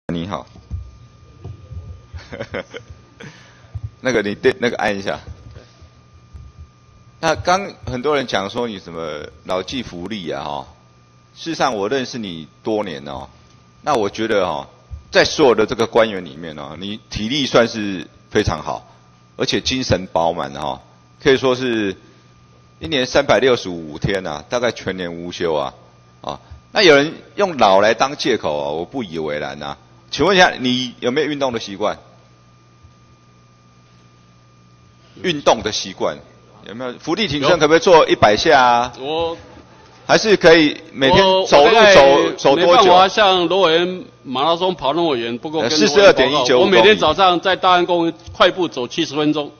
你好，那个你对那个按一下。那刚很多人讲说你什么劳技福利啊，事实上我认识你多年哦，那我觉得在所有的这个官员里面你体力算是非常好，而且精神饱满可以说是一年365天啊，大概全年无休啊。那有人用老来当借口我不以为然啊。请问一下，你有没有运动的习惯？运动的习惯有没有？伏地挺身可不可以做100下啊？ 我还是可以每天走路走多久？ 没办法像罗委员马拉松跑那么远，不过跟 42.195 我每天早上在大安公园快步走70分钟。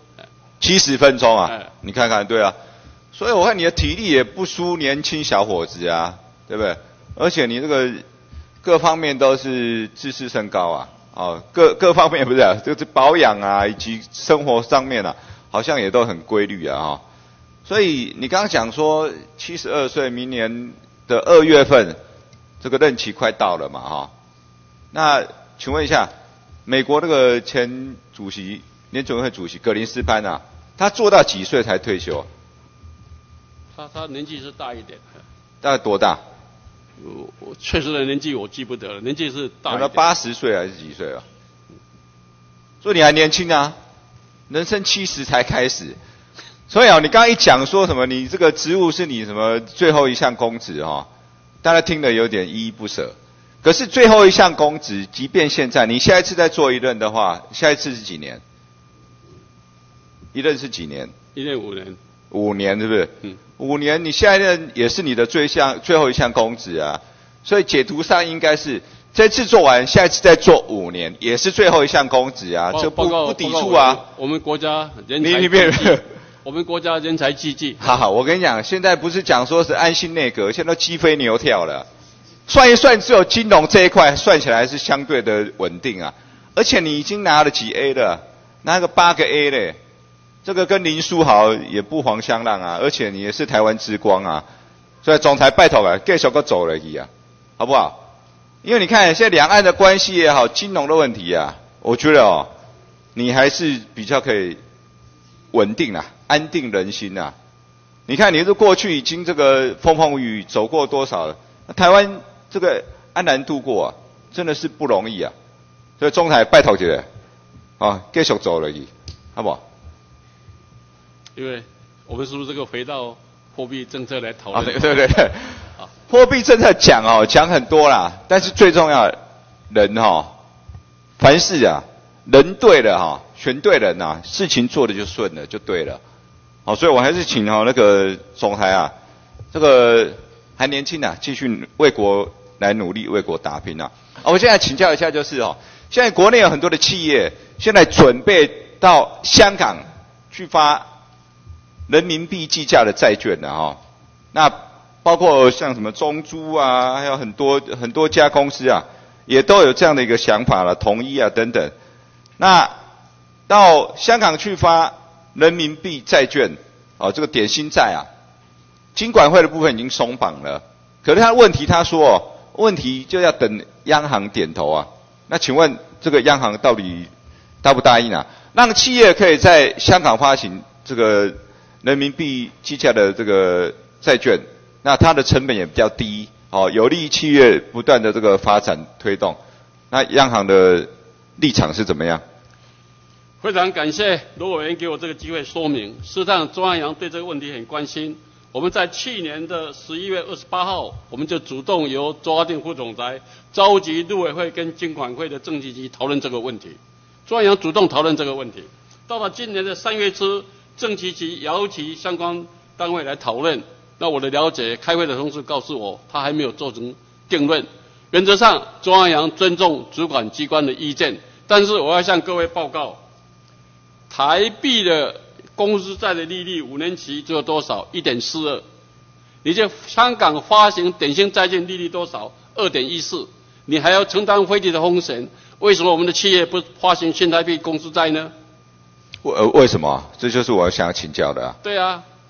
70分钟啊？你看看，对啊。所以我看你的体力也不输年轻小伙子啊，对不对？而且你这个各方面都是自视甚高啊，各方面不是就是保养啊，以及生活上面好像也都很规律啊所以你刚刚讲说72岁，明年的2月份这个任期快到了嘛那请问一下，美国那个前主席联准会主席格林斯潘他做到几岁才退休？ 他年纪是大一点。 大概多大？ 我确实的年纪我记不得了，年纪是大一点。 有80岁还是几岁啊？所以你还年轻啊，人生70才开始。所以你刚刚一讲说什么，你这个职务是你什么最后一项公职大家听得有点依依不舍。可是最后一项公职，即便现在你下一次再做一任的话，下一次是几年？一任是几年 ？1任5年。 5年是不是？5年，你下一任也是你的最后一项公职啊。所以解读上应该是这次做完，下一次再做5年，也是最后一项公职啊，这不抵触啊。 我们国家人才济济，我们国家人才济济。 好，我跟你讲，现在不是讲说是安心内阁，现在都鸡飞牛跳了。算一算，只有金融这一块算起来是相对的稳定啊。而且你已经拿了几 A 了，拿个8个 A 嘞。这个跟林书豪也不遑相让啊，而且你也是台湾之光啊，所以总裁拜托继续走了去啊，好不好？因为你看现在两岸的关系也好，金融的问题我觉得你还是比较可以稳定安定人心你看你是过去已经这个风风雨雨走过多少了，台湾这个安然度过真的是不容易所以总裁拜托一下继续走了去，好不好？ 因为我们是不是这个回到货币政策来讨论？ 对。货币政策讲很多啦，但是最重要人凡事人对了选对人事情做的就顺了，就对了。所以我还是请那个总裁这个还年轻继续为国来努力，为国打拼我现在请教一下，就是现在国内有很多的企业现在准备到香港去发人民币计价的债券那包括像什么中租还有很多家公司也都有这样的一个想法了，统一等等。那到香港去发人民币债券这个点心债金管会的部分已经松绑了，可是他问题问题就要等央行点头那请问这个央行到底答不答应让企业可以在香港发行这个人民币计价的这个债券，那它的成本也比较低有利于企业不断的这个发展推动。那央行的立场是怎么样？ 非常感谢罗委员给我这个机会说明。事实上，中央对这个问题很关心。我们在去年的11月28号，我们就主动由周华定副总裁召集陆委会跟金管会的政企局讨论这个问题。中央主动讨论这个问题，到了今年的3月初，政企局邀请相关单位来讨论。那我的了解，开会的同事告诉我，他还没有做成定论。原则上，中央尊重主管机关的意见，但是我要向各位报告，台币的公司债的利率5年期只有多少 ？1.42。你在香港发行典型债券利率多少 ？2.14。你还要承担汇率的风险，为什么我们的企业不发行新台币公司债呢？ 为什么？这就是我想请教的对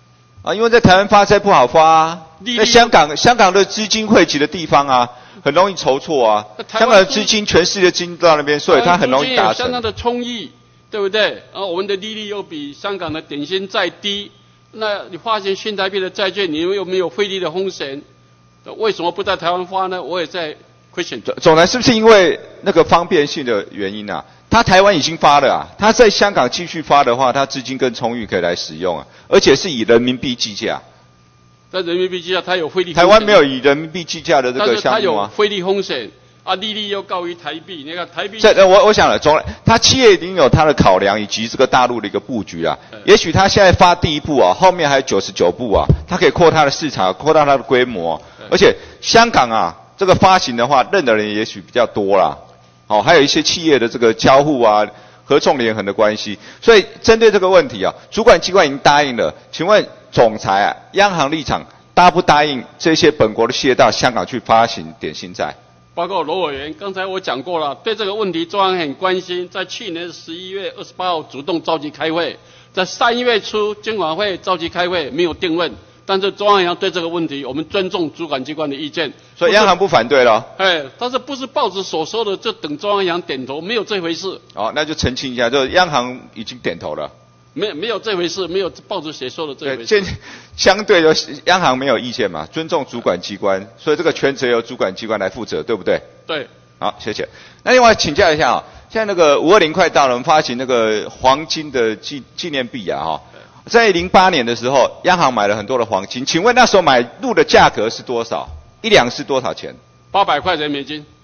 啊，因为在台湾发债不好发啊， 利率在香港的资金汇集的地方啊，很容易筹措啊。香港的资金，全世界资金都到那边，所以它很容易达成。 相当的充裕，对不对？我们的利率又比香港的点心再低，那你发行新台币的债券，你又没有汇率的风险，为什么不在台湾发呢？我也在 question。 总裁是不是因为那个方便性的原因啊？他台湾已经发了啊，他在香港继续发的话，他资金更充裕可以来使用啊，而且是以人民币计价。 在人民币计价，它有汇率。 台湾没有以人民币计价的这个项目啊。 但是它有汇率风险啊，利率又高于台币。你看台币。 我想了，他企业一定有他的考量以及这个大陆的一个布局啊。也许他现在发第一步啊，后面还有99步啊，他可以扩他的市场，扩大他的规模。而且香港啊，这个发行的话，认的人也许比较多啦。哦，还有一些企业的这个交互啊、合纵连横的关系，所以针对这个问题啊，主管机关已经答应了。请问总裁啊，央行立场答不答应这些本国的企业到香港去发行点心债？ 报告罗委员，刚才我讲过了，对这个问题中央很关心，在去年11月28号主动召集开会，在3月初监管会召集开会，没有定论。但是中央银行对这个问题，我们尊重主管机关的意见， 所以央行不反对了。 但是不是报纸所说的，就等中央银行点头，没有这回事。 哦，那就澄清一下，就是央行已经点头了。 没有这回事，没有报纸写说的这回事。 相对的，央行没有意见嘛，尊重主管机关，所以这个权责由主管机关来负责，对不对？ 对。 好，谢谢。那另外请教一下啊，现在那个520快到了，我们发行那个黄金的纪念币啊，哈。在08年的时候，央行买了很多的黄金，请问那时候买入的价格是多少？1两是多少钱 ？800块钱美金。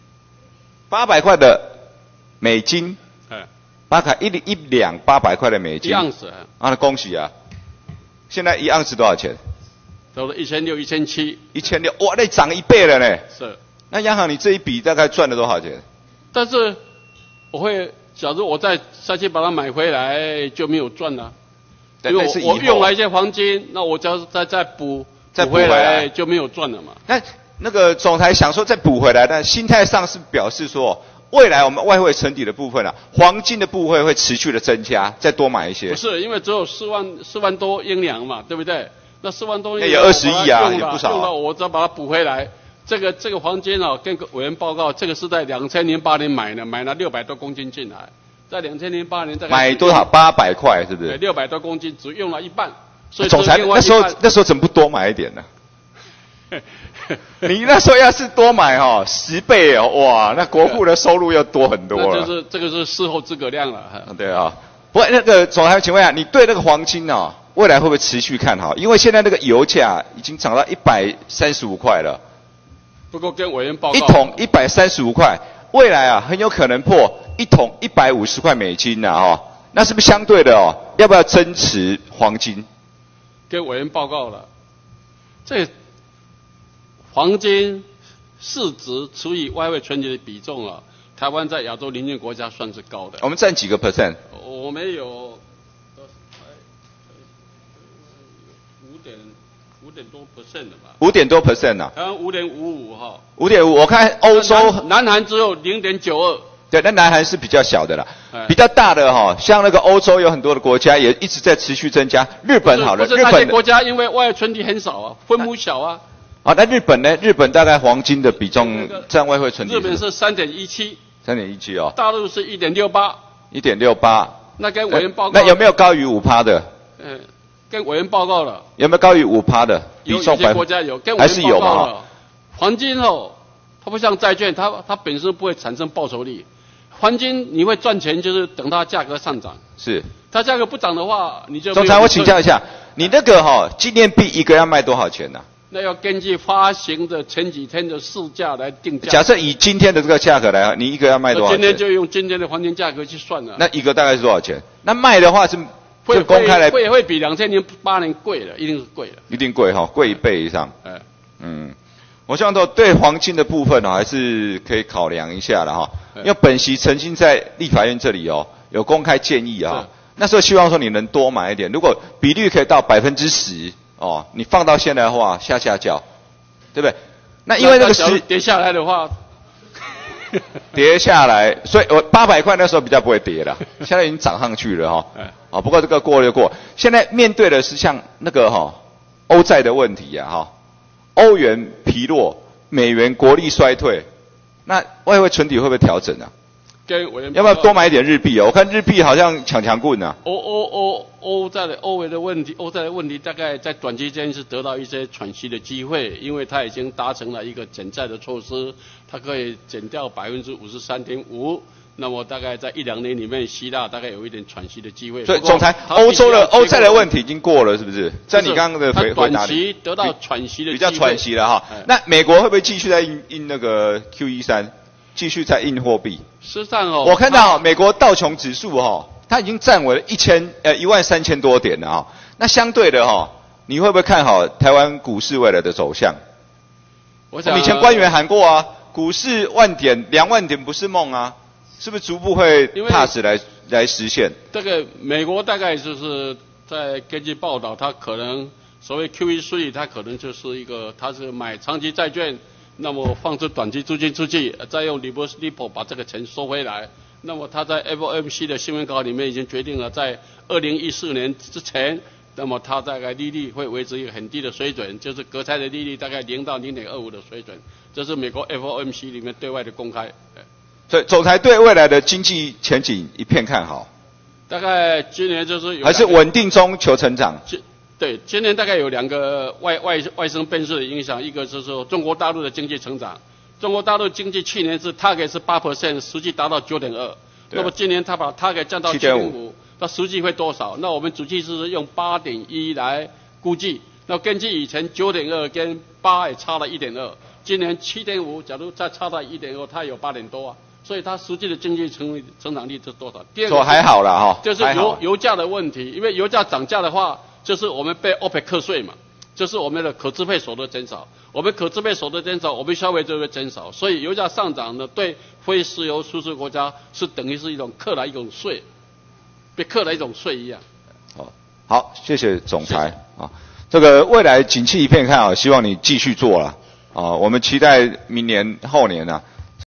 800块的美金。一两800块的美金。 1盎司。 啊，恭喜啊！现在1盎司多少钱？ 差不多1600、1700。 1600，哇，那涨1倍了呢。 是。 那央行你这一笔大概赚了多少钱？ 但是假如我再去把它买回来，就没有赚了。因为我用了一些黄金，那我只要再补回来就没有赚了嘛。 那个总裁想说再补回来，但心态上是表示说，未来我们外汇存底的部分啊，黄金的部分会持续的增加，再多买一些。 不是，因为只有4万多英两嘛，对不对？那4万多英两也20亿啊，也不少。 用了我只要把它补回来。这个黄金啊，跟委员报告，这个是在2008年买的，买了600多公斤进来。在2008年大概买多少？800块是不是？ 对，600多公斤，只用了一半。所以总裁那时候怎么不多买一点呢？你那时候要是多买10倍哦，哇，那国库的收入要多很多了。 那就是这个是事后诸葛亮了。 对啊，不过那个总裁，请问一下，你对那个黄金哦，未来会不会持续看好？因为现在那个油价已经涨到135块了。 不过跟委员报告， 一桶135块。未来啊，很有可能破1桶150块美金呐，哦，那是不是相对的哦？要不要增持黄金？ 跟委员报告了，这黄金市值除以外汇存底的比重啊，台湾在亚洲邻近国家算是高的。 我们占几个 percent？ 我们有5点多 percent 的吧 ？5点多 percent 啊？ 台湾5.55哈。 5.5，我看欧洲南韩只有0.92。 对，那南韩是比较小的啦，比较大的哈，像那个欧洲有很多的国家也一直在持续增加。日本好了， 日本那些国家因为外汇存底很少啊，分母小啊。 啊，那日本呢？日本大概黄金的比重占外汇存底。 日本是3.17。 3.17哦。 大陆是1.68。 1.68。 那跟委员报告。 那有没有高于5%的？ 跟委员报告了。 有没有高于5%的？ 有些国家有，跟委员报告了。黄金哦，它不像债券，它本身不会产生报酬率。黄金你会赚钱，就是等它价格上涨。 是。 它价格不涨的话，你就。 总裁，我请教一下，你那个纪念币一个要卖多少钱呢？ 那要根据发行的前几天的市价来定价。 假设以今天的这个价格来，你一个要卖多少钱？ 今天就用今天的黄金价格去算了。 那一个大概是多少钱？那卖的话是会公开来会比2008年贵了，一定是贵了。 一定贵哈，贵1倍以上。我希望说对黄金的部分还是可以考量一下了哈，因为本席曾经在立法院这里有公开建议啊，那时候希望说你能多买一点，如果比率可以到10%哦，你放到现在的话下叫，对不对？那因为那个跌下来的话， 跌下来，所以我800块那时候比较不会跌了，现在已经涨上去了哈。不过这个过就过，现在面对的是像那个欧债的问题哈，欧元疲弱，美元国力衰退，那外汇存底会不会调整啊？要不要多买一点日币啊？我看日币好像强棍啊。 欧债的问题大概在短期间是得到一些喘息的机会，因为它已经达成了一个减债的措施，它可以减掉53.5%。那么大概在1-2年里面，希腊大概有一点喘息的机会。 所以总裁，欧债的问题已经过了，是不是？在你刚刚的回答里， 短期得到喘息的机会， 比较喘息了哈。那美国会不会继续在印那个 QE3，继续在印货币？ 实际上我看到美国道琼指数它已经站稳了13000多点了哈。那相对的你会不会看好台湾股市未来的走向？我们以前官员喊过啊，股市10000点、2万点不是梦啊。是不是逐步会踏实来实现？ 这个美国大概就是在根据报道，它可能所谓 QE3， 它可能就是一个，它是买长期债券，那么放置短期资金出去，再用 repo 把这个钱收回来。那么它在 FOMC 的新闻稿里面已经决定了，在2014年之前，那么它大概利率会维持一个很低的水准，就是国债的利率大概0到0.25的水准，这是美国 FOMC 里面对外的公开。 所以总裁对未来的经济前景一片看好， 大概今年就是还是稳定中求成长。 对，今年大概有2个外生变数的影响，一个是说中国大陆的经济成长，中国大陆经济去年是 target 是8%，实际达到9.2%，那么今年他把 target 降到7.5%，那实际会多少？那我们主计是用8.1来估计，那根据以前9.2跟8也差了1.2，今年7.5，假如再差到1.2，它有8点多啊。所以它实际的经济成长率是多少？第二个还好啦哈， 就是油价的问题，因为油价涨价的话，就是我们被 OPEC 课税嘛，就是我们的可支配所得减少，我们可支配所得减少，我们消费就会减少，所以油价上涨呢，对非石油输出国家是等于是一种课了一种税，被课了一种税一样。 好，谢谢总裁啊，这个未来景气一片看好，希望你继续做了啊，我们期待明年后年啊。